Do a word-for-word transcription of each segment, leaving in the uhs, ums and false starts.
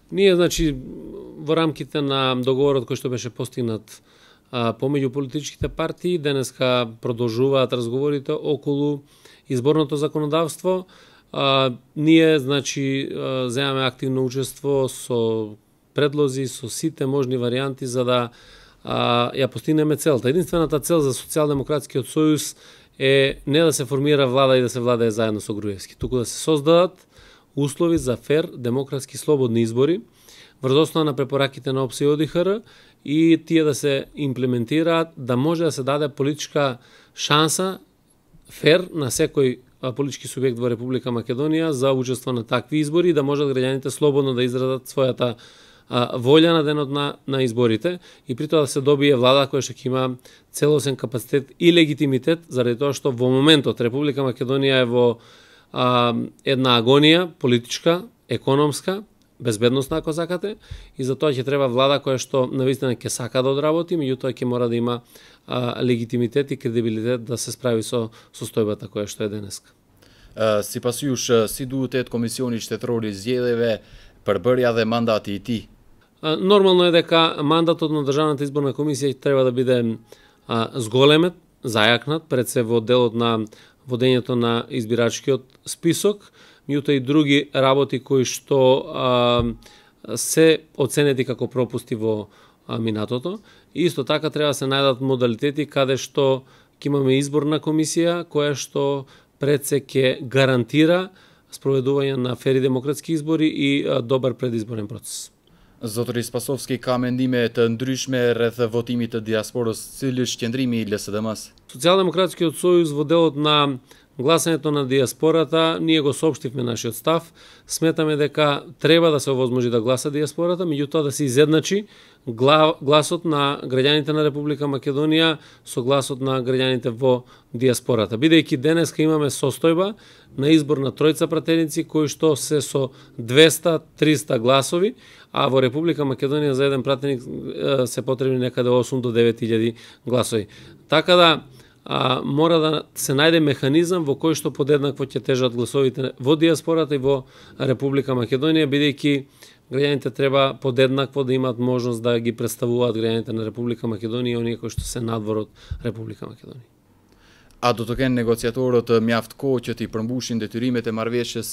Ние, значи, во рамките на договорот кој што беше постигнат а, помеѓу политичките партии, денеска продолжуваат разговорите околу изборното законодавство. А, ние, значи, земаме активно учество со предлози, со сите можни варианти за да а, ја постигнеме целта. Единствената цел за Социјалдемократскиот сојуз е не да се формира влада и да се владае заедно со Груевски, туку да се создадат услови за фер, демократски, слободни избори, врз основа на препораките на ОПСЕ и ОДИХР и тие да се имплементираат, да може да се даде политичка шанса, фер, на секој политички субјект во Република Македонија за учество на такви избори и да можат граѓаните слободно да изразат својата а, волја на денот на, на изборите и при тоа да се добие влада која што ќе има целосен капацитет и легитимитет, заради тоа што во моментот Република Македонија е во а, една агонија политичка, економска, безбедностна ако сакате, и за тоа ќе треба влада која што навистина ќе сака да одработи, меѓутоа ќе мора да има а, легитимитет и кредибилитет да се справи со состојбата која што е денеска. Uh, si pas jush, si duhet të jetë Komisioni Shtetëror i Zgjedhjeve, përbërja dhe mandati i tij? Uh, нормално е дека мандатот на Државната изборна комисија треба да биде а, зголемет, зајакнат, пред се во делот на водењето на избирачкиот список, меѓутоа и други работи кои што а, се оценети како пропусти во а, минатото. И исто така треба да се најдат модалитети каде што ќе имаме изборна комисија која што пред се ќе гарантира спроведување на фери демократски избори и а, добар предизборен процес. Zotëri Spasovski ka mendime të ndryshme rreth votimit të диаспорës, cili është qëndrimi i Л С Д М-с? Социјалдемократскиот сојуз во делот на гласањето на диаспората, ние го соопштивме нашиот став. Сметаме дека треба да се овозможи да гласа диаспората, меѓутоа да се изедначи гласот на граѓаните на Република Македонија со гласот на граѓаните во диаспората. Бидејќи денеска имаме состојба на избор на тројца пратеници кои што се со двеста до триста гласови, а во Република Македонија за еден пратеник се потребни некаде осум до девет илјади гласови. Така да а, мора да се најде механизам во кој што подеднакво ќе тежат гласовите во диаспората и во Република Македонија, бидејќи граѓаните треба подеднакво да имаат можност да ги представуваат граѓаните на Република Македонија и оние кои што се надвор од Република Македонија. A do të kenë negociatorët mjaft kohë që t'i përmbushin detyrimet e marrëveshjes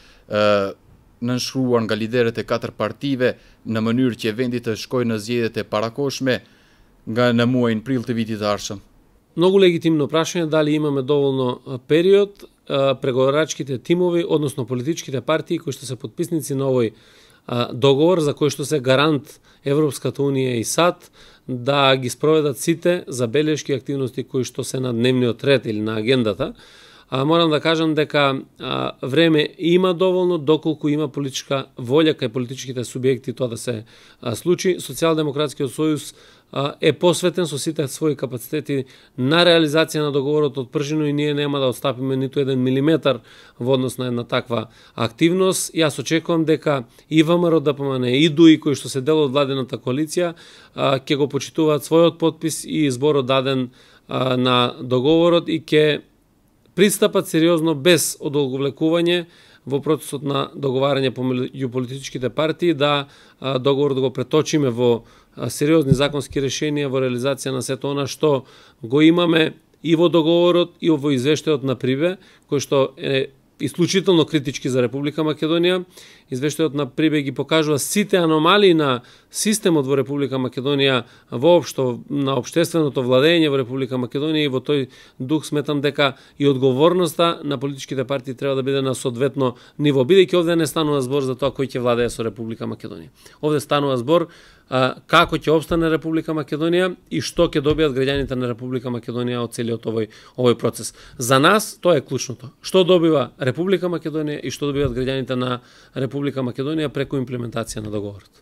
ë nënshkruar nga liderët e katër partive në mënyrë që vendi të shkojë në zgjedhjet e parakohshme nga në muajin prill të vitit të ardhshëm? Многу легитимно прашање дали имаме доволно период преговарачките тимови, односно политичките партии кои што се потписници на овој договор за кој што се гарант Европската унија и САД да ги спроведат сите забелешки активности кои што се на дневниот ред или на агендата. А, морам да кажам дека а, време има доволно доколку има политичка волја кај политичките субјекти тоа да се а, случи. Социјалдемократскиот сојуз а, е посветен со сите своји капацитети на реализација на договорот од пржино и ние нема да отстапиме ниту еден милиметар во однос на една таква активност. Јас очекувам дека и ВМРО Д П М Н и ДУИ кои што се дел од владената коалиција ќе го почитуваат својот подпис и изборот даден а, на договорот и ќе пристапат сериозно без одолговлекување во процесот на договарање помеѓу политичките партии да а, договорот го преточиме во а, сериозни законски решенија во реализација на сето она што го имаме и во договорот и во извештајот на Прибе, кој што е исклучително критички за Република Македонија. Извештајот на Прибе ги покажува сите аномалии на системот во Република Македонија, воопшто на општественото владење во Република Македонија, и во тој дух сметам дека и одговорноста на политичките партии треба да биде на соодветно ниво, бидејќи овде не станува збор за тоа кој ќе владее со Република Македонија. Овде станува збор а, како ќе опстане Република Македонија и што ќе добијат граѓаните на Република Македонија од целиот овој овој процес. За нас тоа е клучното. Што добива Република Македонија и што добиваат граѓаните на Република Македонија преку имплементација на договорот.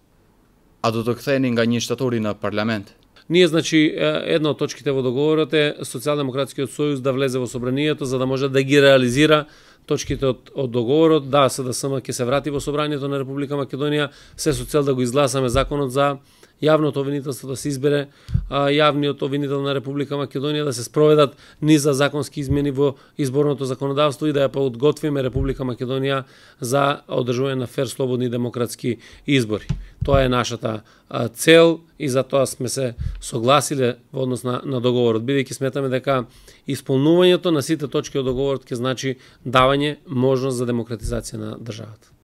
A do të ktheheni nga një shtatori në parlament? Ние, значи, една од точките во договорот е Социјалдемократскиот сојуз да влезе во собранието за да може да ги реализира точките од, од договорот. Да, С Д С М ќе се врати во собранието на Република Македонија, се со цел да го изгласаме законот за јавното обвинителство, да се избере а, јавниот обвинител на Република Македонија, да се спроведат низа законски измени во изборното законодавство и да ја подготвиме Република Македонија за одржување на фер, слободни и демократски избори. Тоа е нашата а, цел и за тоа сме се согласиле во однос на, на договорот, бидејќи сметаме дека исполнувањето на сите точки од договорот ќе значи давање можност за демократизација на државата.